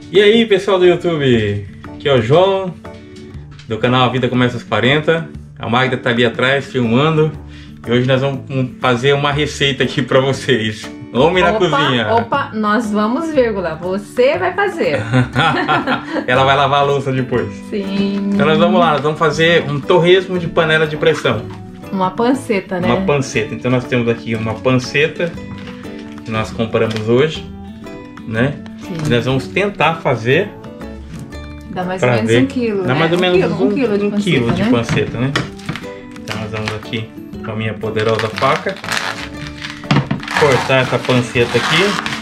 E aí, pessoal do YouTube, aqui é o João do canal A Vida Começa aos 40. A Magda tá ali atrás filmando e hoje nós vamos fazer uma receita aqui pra vocês. Homem na cozinha. Opa, nós vamos, vírgula, você vai fazer. Ela vai lavar a louça depois. Sim. Então nós vamos lá, nós vamos fazer um torresmo de panela de pressão. Uma panceta, né? Uma panceta. Então nós temos aqui uma panceta que nós compramos hoje, né? Sim. E nós vamos tentar fazer. Dá mais ou menos 1 quilo, Dá né? mais ou menos um quilo de né? panceta, né? Então nós vamos aqui com a minha poderosa faca cortar essa panceta aqui.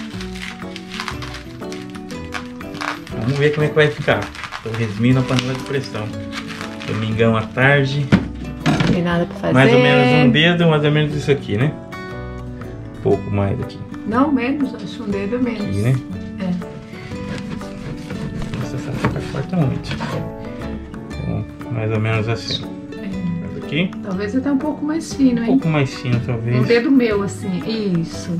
Vamos ver como é que vai ficar. Torresminho na panela de pressão. Domingão à tarde. Não tem nada pra fazer. Mais ou menos um dedo, mais ou menos isso aqui, né? Um pouco mais aqui. Não, menos, acho um dedo menos. Aqui, né? É. Nossa, essa faca corta muito. Então, mais ou menos assim. Faz aqui. Talvez até um pouco mais fino, hein? Um pouco mais fino, talvez. Um dedo meu, assim. Isso.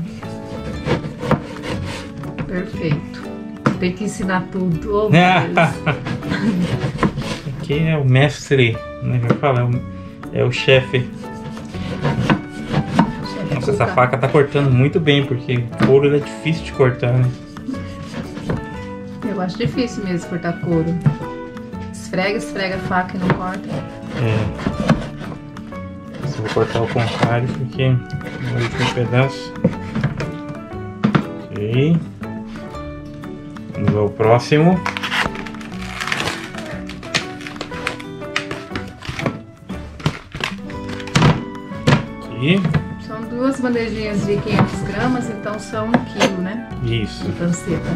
Perfeito. Tem que ensinar tudo. Oh, meu Deus. Aqui é o mestre, né? Já fala, é o chefe. Nossa, essa faca tá cortando muito bem, porque o couro é difícil de cortar, né? Eu acho difícil mesmo cortar couro. Esfrega a faca e não corta. É. Eu vou cortar ao contrário, porque no último pedaço. Ok. Vamos ao próximo. Aqui. São 2 bandejinhas de 500 gramas, então são 1 quilo, né? Isso. De panceta.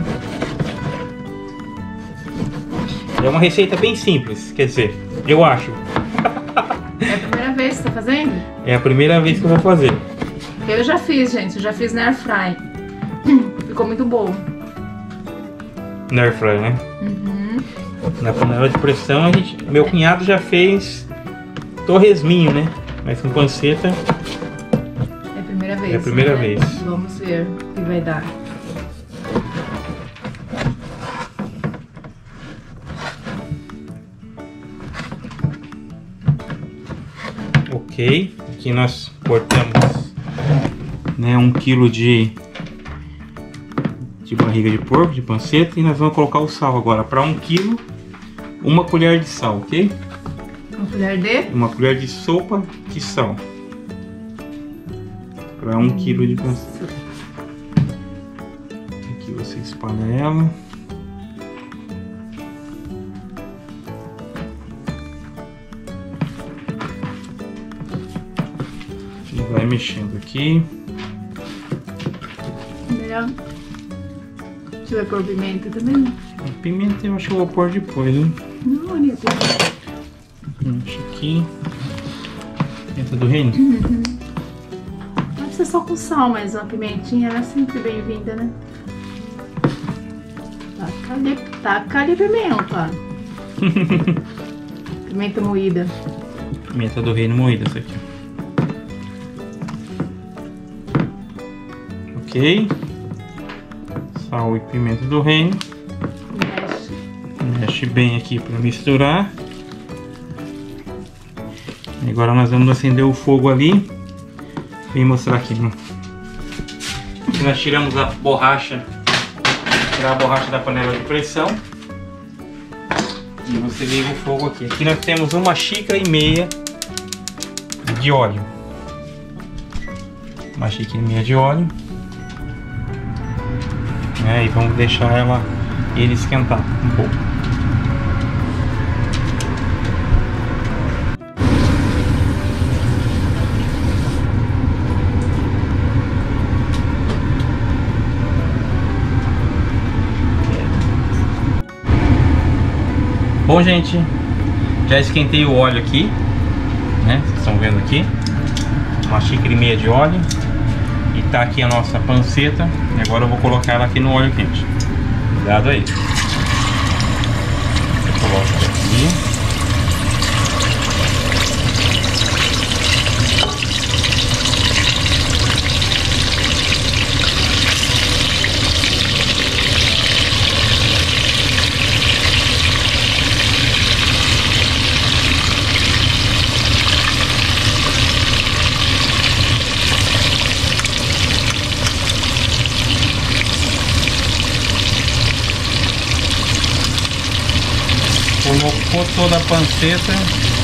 É uma receita bem simples, quer dizer, eu acho. É a primeira vez que você tá fazendo? É a primeira vez que eu vou fazer. Eu já fiz, gente. Eu já fiz na air fry. Ficou muito bom. Na air fry, né? Uhum. Na panela de pressão, meu cunhado já fez torresminho, né? Mas com panceta É a primeira vez. é a primeira né? vez. Vamos ver o que vai dar. Ok, aqui nós cortamos, né, 1 quilo de barriga de porco, de panceta, e nós vamos colocar o sal agora. Para 1 quilo, 1 colher de sal, ok? 1 colher de? 1 colher de sopa de sal. Para 1 quilo de panceta. Aqui você espalha ela. E vai mexendo aqui. Melhor. Você vai pôr pimenta também? Pimenta eu acho que eu vou pôr depois, né? Não, Anitta. Acho aqui. Pimenta do reino. Uhum. Pode ser só com sal, mas uma pimentinha ela é sempre bem-vinda, né? Taca-lhe pimenta. Pimenta moída. Pimenta do reino moída, essa aqui. Ok. Sal e pimenta do reino. Mexe bem aqui para misturar. E agora nós vamos acender o fogo ali. Vem mostrar aqui, né? Aqui nós tiramos a borracha. Tirar a borracha da panela de pressão. E você liga o fogo aqui. Aqui nós temos 1,5 xícaras de óleo. 1,5 xícaras de óleo. E vamos deixar ele esquentar um pouco. Bom, gente, já esquentei o óleo aqui, né? Vocês estão vendo aqui, 1,5 xícaras de óleo. E tá aqui a nossa panceta. E agora eu vou colocar ela aqui no óleo quente. Cuidado aí. Eu coloco ela aqui. Colocou toda a panceta.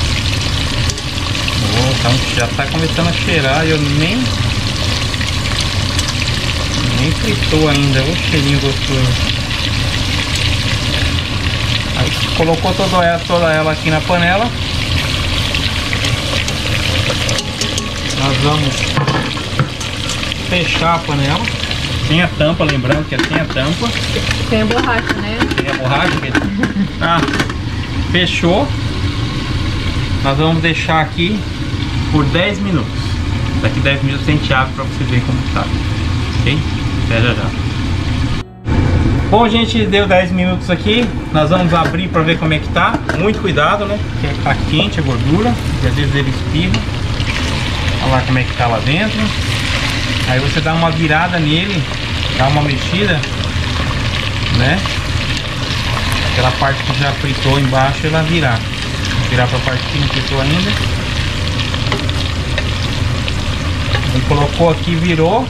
Então já tá começando a cheirar e eu nem fritou ainda. O cheirinho gostoso. Aí colocou toda ela aqui na panela. Nós vamos fechar a panela. Sem a tampa, lembrando que é sem a tampa. Tem a borracha, né? Tem a borracha. Ah, fechou. Nós vamos deixar aqui por 10 minutos. Daqui 10 minutos a gente abre para você ver como tá. Ok? Até já já. Bom, gente, deu 10 minutos aqui. Nós vamos abrir para ver como é que tá. Muito cuidado, né? Porque tá quente a gordura. E às vezes ele espirra. Olha lá como é que tá lá dentro. Aí você dá uma virada nele, dá uma mexida, né? Aquela parte que já fritou embaixo, ela virar. Virar para a parte que não fritou ainda. Ele colocou aqui, virou.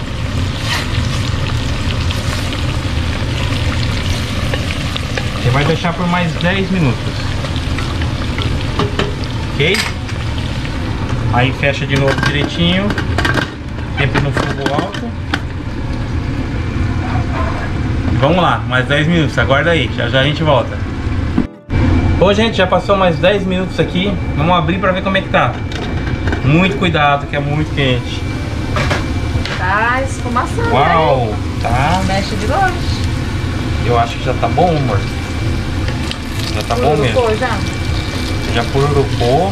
Você vai deixar por mais 10 minutos. Ok? Aí fecha de novo direitinho. Sempre no fogo alto. Vamos lá, mais 10 minutos, aguarda aí, já já a gente volta. Bom, gente, já passou mais 10 minutos aqui. Vamos abrir pra ver como é que tá. Muito cuidado, que é muito quente. Tá esfumaçando. Uau, né? tá. Mexe de longe. Eu acho que já tá bom, amor. Já tá bom mesmo. Já pururucou.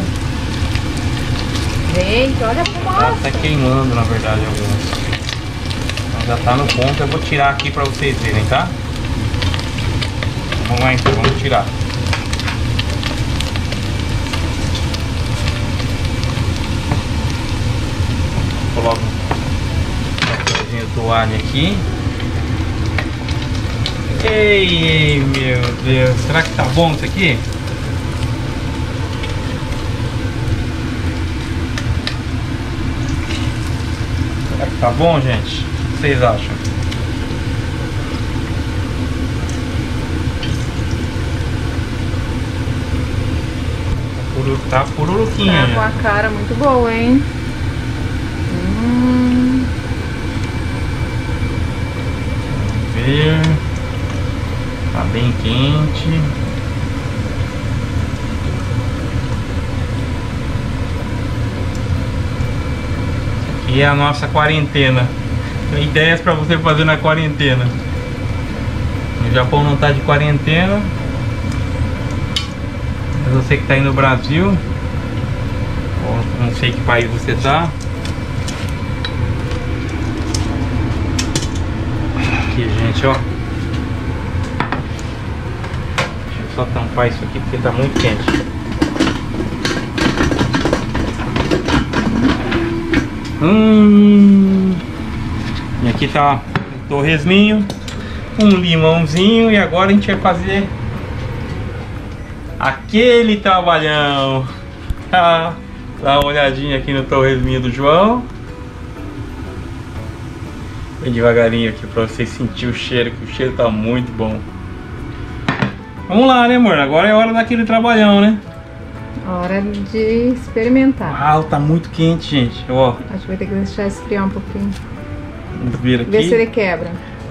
Gente, olha a fumaça. Tá queimando, na verdade, alguns. Então já tá no ponto, eu vou tirar aqui pra vocês verem, tá? Vamos lá então, vamos tirar. Coloco um papelzinho toalha aqui. Ei, meu Deus, será que tá bom isso aqui? Será que tá bom, gente? O que vocês acham? Tá pururuquinha. Tá com a cara muito boa, hein? Vamos ver. Tá bem quente. E é a nossa quarentena. Ideias para você fazer na quarentena. O Japão não tá de quarentena, mas você que tá aí no Brasil, ou não sei que país você tá. Aqui, gente, ó. Deixa eu só tampar isso aqui porque tá muito quente. E aqui tá o torresminho, um limãozinho, e agora a gente vai fazer aquele trabalhão. Dá uma olhadinha aqui no torresminho do João. Bem devagarinho aqui pra vocês sentirem o cheiro, que o cheiro tá muito bom. Vamos lá, né, amor? Agora é hora daquele trabalhão, né? Hora de experimentar. Uau, tá muito quente, gente. Ó, acho que vai ter que deixar esfriar um pouquinho. vamos ver aqui. Ver se ele quebra.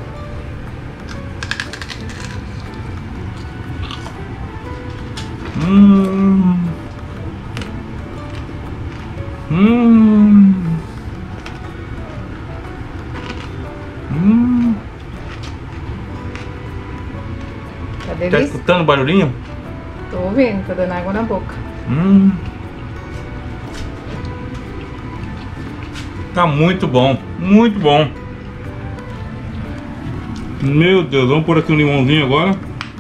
Tá Tá delícia? escutando o barulhinho? Tô ouvindo, tá dando água na boca. Tá muito bom, muito bom. Meu Deus, vamos pôr aqui um limãozinho agora.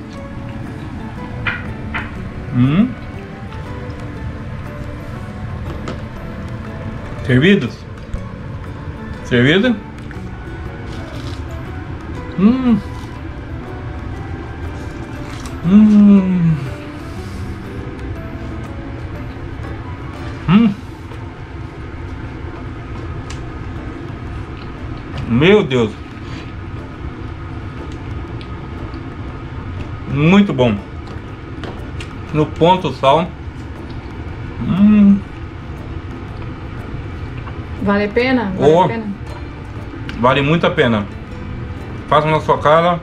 Servidos? Servido? Meu Deus, muito bom, No ponto o sal. Vale a pena? Oh. A pena? Vale muito a pena. Faça na sua casa.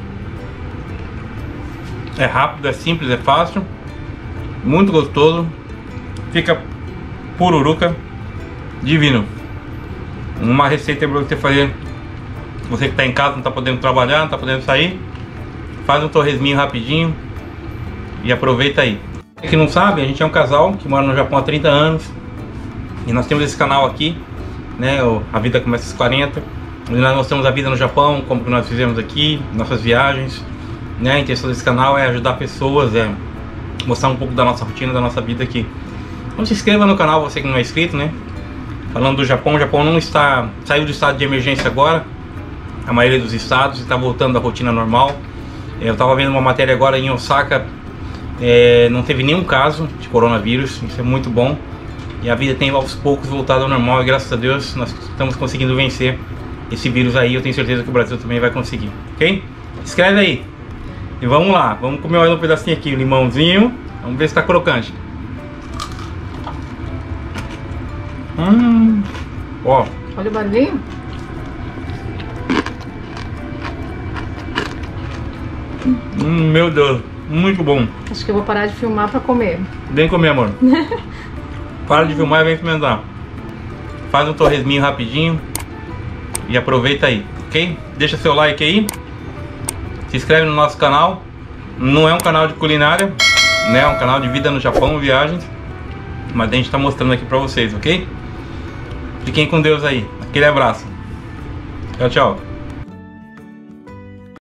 É rápido, é simples, é fácil. Muito gostoso. Fica pururuca. Divino. Uma receita para você fazer. Você que está em casa, não está podendo trabalhar, não está podendo sair. Faz um torresminho rapidinho. E aproveita aí. Pra quem não sabe, a gente é um casal que mora no Japão há 30 anos. E nós temos esse canal aqui, né? A Vida Começa aos 40. Onde nós mostramos a vida no Japão, como que nós fizemos aqui, nossas viagens, né? A intenção desse canal é ajudar pessoas, mostrar um pouco da nossa rotina, da nossa vida aqui. Então se inscreva no canal, você que não é inscrito, né? Falando do Japão, o Japão não está, saiu do estado de emergência agora, a maioria dos estados está voltando à rotina normal. Eu estava vendo uma matéria agora em Osaka, não teve nenhum caso de coronavírus, isso é muito bom. E a vida tem aos poucos voltado ao normal e graças a Deus nós estamos conseguindo vencer esse vírus aí. Eu tenho certeza que o Brasil também vai conseguir, ok? Escreve aí. E vamos lá, vamos comer mais um pedacinho aqui, um limãozinho. Vamos ver se tá crocante. Ó. Olha o barulhinho. Meu Deus, muito bom. Acho que eu vou parar de filmar pra comer. Vem comer, amor. Para de filmar e vem experimentar. Faz um torresminho rapidinho. E aproveita aí, ok? Deixa seu like aí. Se inscreve no nosso canal. Não é um canal de culinária, né? É um canal de vida no Japão, viagens. Mas a gente tá mostrando aqui pra vocês, ok? Fiquem com Deus aí. Aquele abraço. Tchau, tchau.